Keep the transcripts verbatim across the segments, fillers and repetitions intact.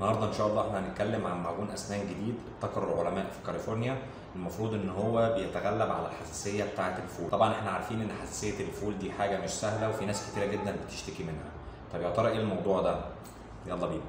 النهارده ان شاء الله احنا هنتكلم عن معجون اسنان جديد ابتكره العلماء في كاليفورنيا. المفروض ان هو بيتغلب على الحساسيه بتاعه الفول. طبعا احنا عارفين ان حساسيه الفول دي حاجه مش سهله وفي ناس كتيره جدا بتشتكي منها. طب يا ترى ايه الموضوع ده؟ يلا بينا.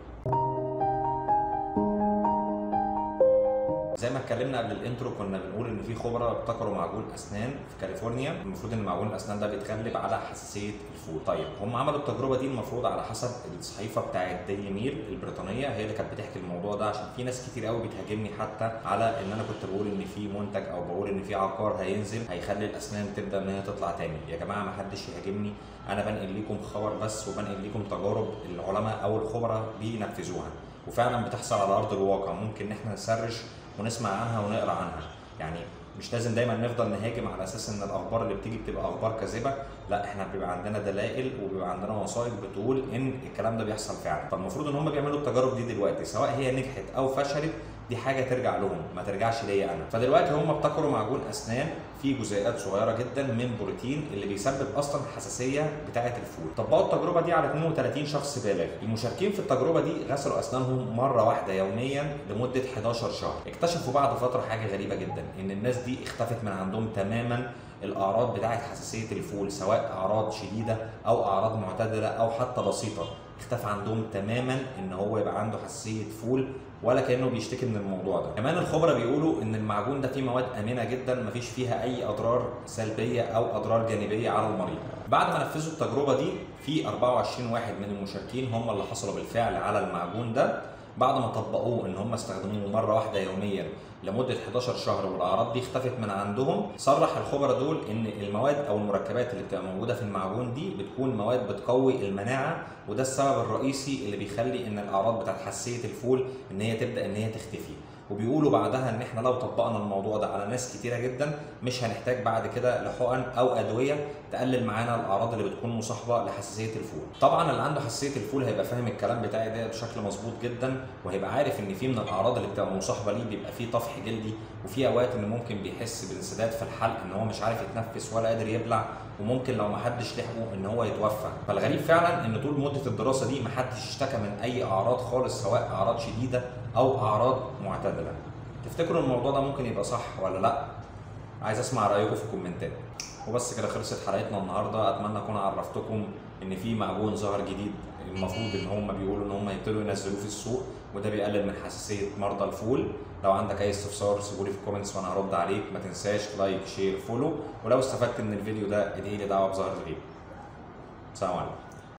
زي ما اتكلمنا قبل الانترو كنا بنقول ان في خبراء ابتكروا معجون اسنان في كاليفورنيا. المفروض ان معجون الاسنان ده بيتغلب على حساسيه الفول. طيب هم عملوا التجربه دي المفروض على حسب الصحيفه بتاعه ديلي ميل البريطانيه، هي اللي كانت بتحكي الموضوع ده، عشان في ناس كتير قوي بتهاجمني حتى على ان انا كنت بقول ان في منتج او بقول ان في عقار هينزل هيخلي الاسنان تبدا ان هي تطلع تاني. يا جماعه ما حدش يهاجمني، انا بنقل لكم خبر بس وبنقل لكم تجارب العلماء او الخبراء بينفذوها، وفعلا بتحصل على ارض الواقع. ممكن ان احنا نسرش ونسمع عنها ونقرا عنها، يعني مش لازم دايما نفضل نهاجم على اساس ان الاخبار اللي بتيجي بتبقى اخبار كاذبه، لا احنا بيبقى عندنا دلائل وبيبقى عندنا وثائق بتقول ان الكلام ده بيحصل فعلا. فالمفروض ان هم بيعملوا التجارب دي دلوقتي، سواء هي نجحت او فشلت دي حاجه ترجع لهم ما ترجعش ليا انا. فدلوقتي هم ابتكروا معجون اسنان فيه جزيئات صغيره جدا من بروتين اللي بيسبب اصلا الحساسيه بتاعه الفول. طبقوا التجربه دي على اثنين وثلاثين شخص بالغ. المشاركين في التجربه دي غسلوا اسنانهم مره واحده يوميا لمده حداشر شهر. اكتشفوا بعد فتره حاجه غريبه جدا، ان الناس دي اختفت من عندهم تماما الاعراض بتاعه حساسيه الفول، سواء اعراض شديده او اعراض معتدله او حتى بسيطه. اختفى عندهم تماما ان هو يبقى عنده حساسيه فول ولا كانه بيشتكي من الموضوع ده. كمان الخبراء بيقولوا ان المعجون ده فيه مواد امنه جدا مفيش فيها اي اضرار سلبيه او اضرار جانبيه على المريض. بعد ما نفذوا التجربه دي في أربعة وعشرين واحد من المشاركين هم اللي حصلوا بالفعل على المعجون ده. بعد ما طبقوه ان هم استخدموه مره واحده يوميا لمده حداشر شهر والاعراض دي اختفت من عندهم، صرح الخبراء دول ان المواد او المركبات اللي بتبقى موجوده في المعجون دي بتكون مواد بتقوي المناعه، وده السبب الرئيسي اللي بيخلي ان الاعراض بتاعت حساسيه الفول ان هي تبدا ان هي تختفي. وبيقولوا بعدها ان احنا لو طبقنا الموضوع ده على ناس كتيره جدا مش هنحتاج بعد كده لحقن او ادويه تقلل معانا الاعراض اللي بتكون مصاحبه لحساسيه الفول. طبعا اللي عنده حساسيه الفول هيبقى فاهم الكلام بتاعي ده بشكل مظبوط جدا، وهيبقى عارف ان في من الاعراض اللي بتبقى مصاحبه ليه بيبقى فيه طفح جلدي، وفي اوقات ان ممكن بيحس بانسداد في الحلق، ان هو مش عارف يتنفس ولا قادر يبلع، وممكن لو ما حدش لحقه ان هو يتوفى. فالغريب فعلا ان طول مده الدراسه دي ما حدش اشتكى من اي اعراض خالص، سواء اعراض شديده او اعراض معتدله. تفتكروا الموضوع ده ممكن يبقى صح ولا لا؟ عايز اسمع رايكم في الكومنتات. وبس كده خلصت حلقتنا النهارده. اتمنى اكون عرفتكم ان في معجون ظهر جديد المفروض ان هم بيقولوا ان هم يبتدوا ينزلوه في السوق، وده بيقلل من حساسيه مرضى الفول. لو عندك اي استفسار سيبولي في الكومنتس وانا هرد عليك. ما تنساش لايك شير فولو، ولو استفدت من الفيديو ده ادعي لي دعوه بظهر الغيب. سلام عليكم.